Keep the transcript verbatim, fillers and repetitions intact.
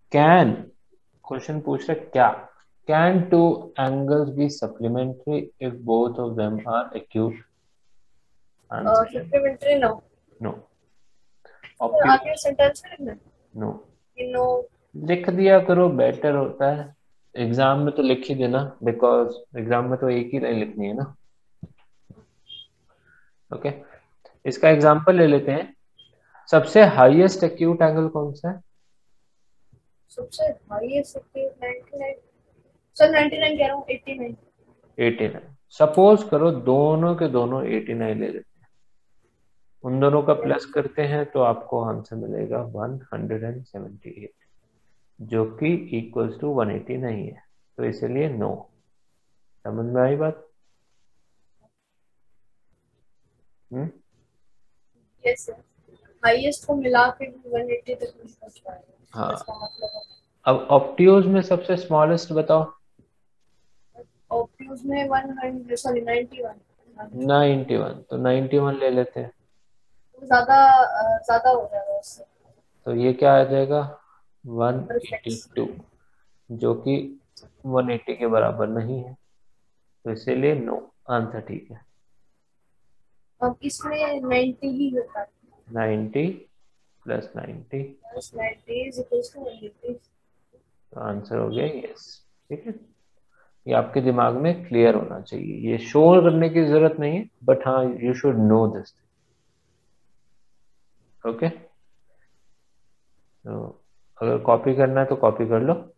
Can, question पूछ रहे क्या, can two angles be supplementary if both of them are acute? Answer supplementary no. No. तो ऑप्टिव, आगे सेंटेंस में लिखना नो। है नो। लिख दिया करो, बेटर होता है। एग्जाम में तो लिख ही देना, बिकॉज एग्जाम में तो एक ही लाइन लिखनी है ना। ओके, इसका एग्जांपल ले लेते हैं। सबसे हाईएस्ट एक्यूट एंगल कौन सा है? सबसे highest ninety nine. Sir ninety nine कह रहा हूँ, eighty nine. Eighty nine. Suppose करो दोनों के दोनों एटी नाइन ले लेते हैं, उन दोनों का प्लस करते हैं तो आपको आंसर मिलेगा वन हंड्रेड सेवेंटी एट, जो कि इक्वल्स टू वन एटी नहीं है, तो इसलिए नो। समझ में आई बात? हम्म। Yes sir. हाईएस्ट को मिला के भी वन एटी तक नहीं पहुंच पाएगा, हाँ, इसका मतलब है। अब ऑप्टियोज में सबसे स्मॉलेस्ट बताओ। ऑब्ट्यूज में one hundred, sorry ninety one. Ninety one, तो नाइन्टी वन ले लेते हैं। वो ज्यादा अ, ज्यादा हो जाएगा उससे। तो ये क्या आ जाएगा? परफेक्ट। वन एटी टू, जो कि वन एटी के बराबर नहीं है, तो इसीलिए नो। आंसर ठीक है। अब इसमें नाइंटी ही होता है। नाइन्टी प्लस नाइन्टी, बस ninety is equals to one eighty. तो आंसर हो गया यस। ठीक है, ये आपके दिमाग में क्लियर होना चाहिए, ये शोर करने की जरूरत नहीं है, बट हाँ you should know this. Okay, तो अगर कॉपी करना है तो कॉपी कर लो।